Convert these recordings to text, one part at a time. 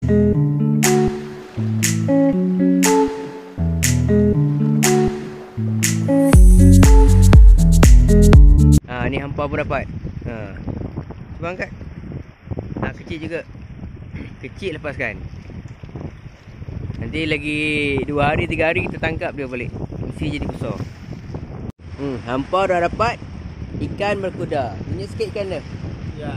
Ni hampa pun dapat. Cuba angkat. Kecil juga. Kecil lepaskan. Nanti lagi 2 hari 3 hari kita tangkap dia balik. Mesti jadi besar. Hampa dah dapat ikan berkuda. Tunjuk sikit ikan dia. Ya.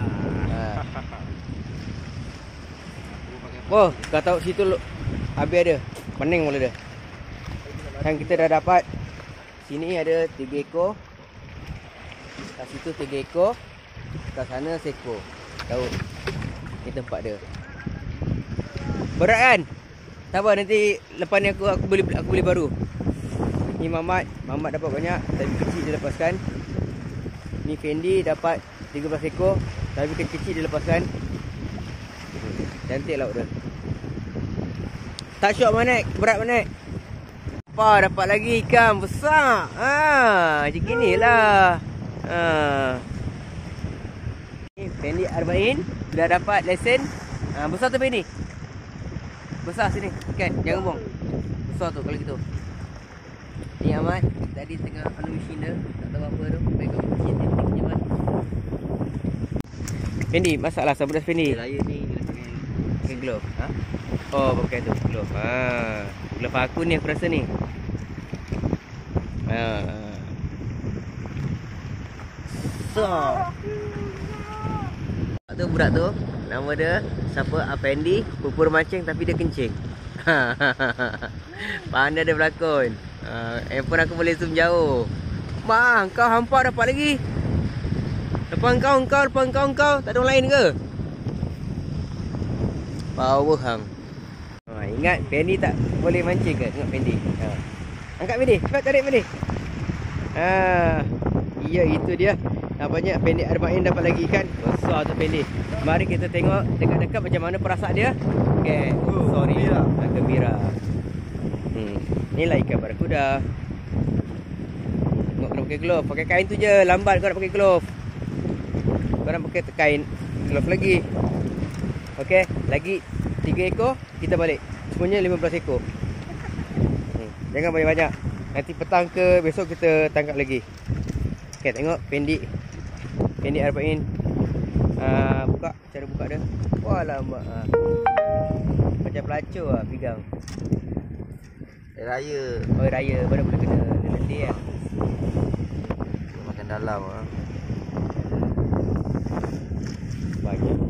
Oh, kau tahu situ habis ada. Pening mula dia. Kan kita dah dapat. Sini ada 3 ekor. Kat situ 3 ekor. Kat sana seekor. Tahu. Ni tempat dia. Berat kan? Sabar nanti lepas ni aku beli baru. Ni Mamat dapat banyak tapi kecil dia lepaskan. Ni Fendi dapat 13 ekor tapi kecil dia lepaskan. Cantik laut dia. Tak syok Manek, berat Manek. Apa dapat lagi ikan besar. Macam ginilah. Ni Fendi Arba'in dah dapat lesen. Besar tu Fendi. Besar sini ikan, jangan buang. Besar tu kalau gitu. Ni Ahmad tadi tengah anu mesin dia, tak tahu apa tu. Pegang mesin dia pinjaman. Fendi, masalah sabar Fendi. Raya ni dia pakai glove. Oh, pakai tu glove. Glove aku ni aku rasa ni. Tu budak tu, nama dia siapa? Afendi, pupur mancing tapi dia kencing. Pandai dia berlakon. Handphone aku boleh zoom jauh. Mak, kau hampa dapat lagi. Depan kau. Tak ada orang lain ke? Power hang. Ingat Fendi tak boleh mancing ke? Tengok Fendi. Angkat Fendi, cepat tarik Fendi. Ya itu dia. Nampaknya Fendi Arba'in dapat lagi ikan. Besar tu Fendi. Mari kita tengok dekat-dekat macam mana perasaan dia. Okay, sorry. Gembira. Inilah ikan barakuda. Tengok kena pakai glove. Pakai kain tu je. Lambat kau nak pakai glove. Kau nak pakai kain glove lagi. Okay, lagi 3 ekor. Kita balik. Semuanya 15 ekor. Jangan banyak-banyak. Nanti petang ke besok kita tangkap lagi. Okay, tengok Fendi Arba'in. Buka, cara buka dia. Wah lama. Macam pelacur lah pegang. raya. Oh raya, baru boleh kena nanti ya. Makan dalam Banyak.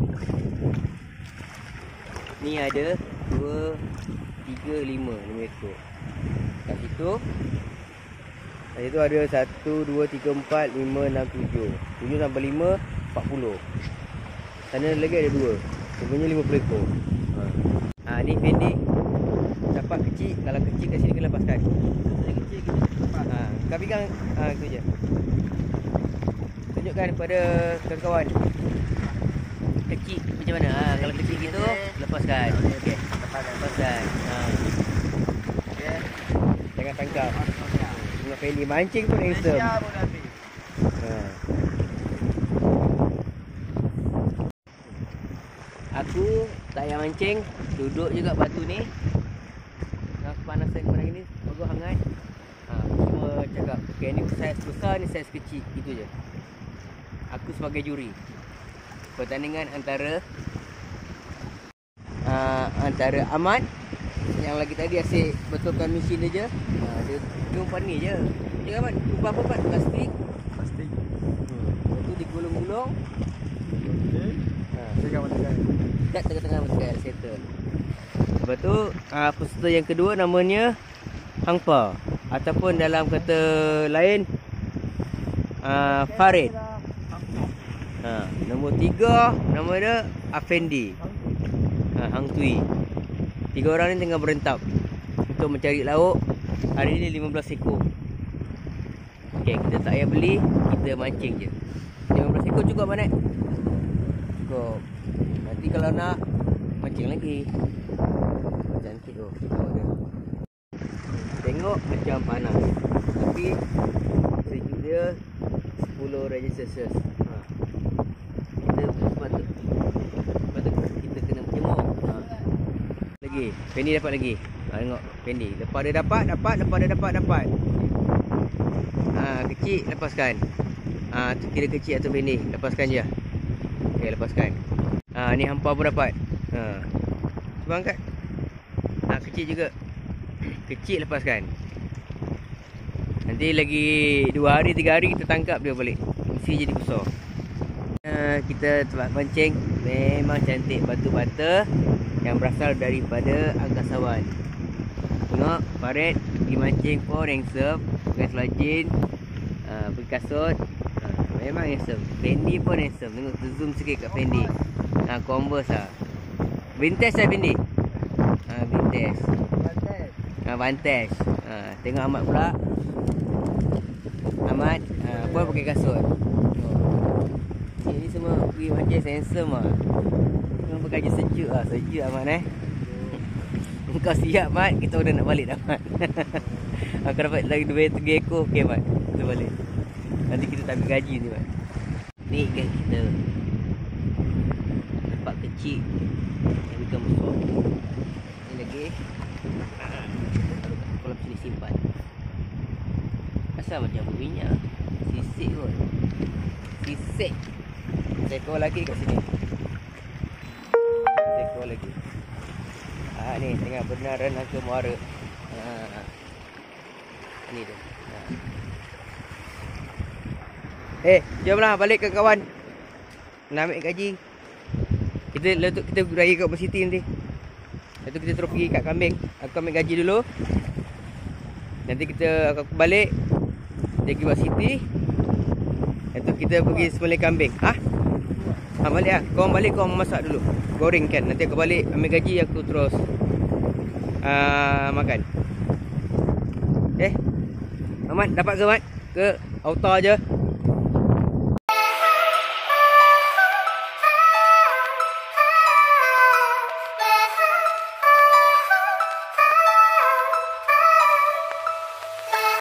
Ni ada 2, 3, 5 ekor. Kat situ ada 1, 2, 3, 4, 5, 6, 7. 7 sampai 5, 40. Sana lagi ada 2. Sebenarnya 50 ekor. Ni Fendi. Dapat kecil. Kalau kecil kat sini kena lepaskan. kecil kita lepas. Kau pegang itu je. Tunjukkan kepada kawan-kawan. Kecil macam mana? Kalau kecil gitu lepaskan. Okey. Lepaskan. Okey. Jangan tangkap. Tengok Fendi mancing pun handsome. Aku tak payah mancing, duduk juga batu ni. Dengan kepanasan kemarin ni, bagus hangat. Cuma cakap, okay, ni saiz besar, ni saiz kecil, gitu je. Aku sebagai juri. Pertandingan antara Ahmad yang lagi tadi asyik betulkan mesin dia je. Dia umpan ni je. Dia Ahmad, umpan apa Ahmad? Plastik. Lepas tu digulung-gulung. Okey. Pegang mata Dekat tengah-tengah mata settle. Lepas tu peserta yang kedua namanya Hangpa, ataupun dalam kata lain Farid. Nombor 3 nama dia Afendi. Hang Tui. 3 orang ni tengah berentap untuk mencari lauk. Hari ni 15 ekor. Okey, kita tak payah beli, kita mancing je. 15 ekor cukup mana? Cukup. Nanti kalau nak mancing lagi. Cantik tu. Tengok macam panas, tapi sejuk dia 10 darjah Celsius. Kita sepatut kita kena berjemur. Lagi. Fendi dapat lagi. Tengok Fendi. Lepas dia dapat. Lepas dia dapat. Kecil lepaskan. Tu kira kecil atau Fendi. Lepaskan je. Okey, lepaskan. Ni hampa pun dapat. Cuba angkat. Kecil juga. Kecil lepaskan. Nanti lagi 2 hari 3 hari kita tangkap dia balik. Mesti jadi besar. Kita tempat pancing memang cantik, batu bata yang berasal daripada angkasawan. Tengok Farid pergi mancing pun handsome, pakai selajin, pergi kasut. Memang handsome. Fendi pun handsome. Tengok zoom sikit kat Fendi. Converse lah. Vintage lah Fendi. Vintage. Vantage. Tengok Ahmad pula. Ahmad pun pakai kasut. Ini semua pergi mancing handsome lah. Memang bekerja sejuk lah. Sejuk Ahmad Kau siap Mat? Kita dah nak balik dah Mat. Kau dapat lagi 2-3 ekor. Okay Mat, kita balik. Nanti kita tak ambil gaji ni Mat. Ni ikan kita. Nampak kecil yang ikan besar. Ni lagi. Kalau sini simpan. Asal macam berminyak. Sisik kot. Sisik. Seekor lagi kat sini. Seekor lagi. Ni tengah benaran ke muara. Ni dia. Jomlah balik ke kawan. Nak ambil gaji. Kita raya kat Open City nanti. Lepas tu kita terus pergi kat kambing. Aku ambil gaji dulu. Nanti kita akan balik. Dia pergi buat city. Lepas tu kita pergi sembelih kambing. Balik lah. Korang balik, korang masak dulu. Goreng kan. Nanti aku balik ambil gaji, aku terus makan. Ahmad dapat ke Mat? Ke auto je?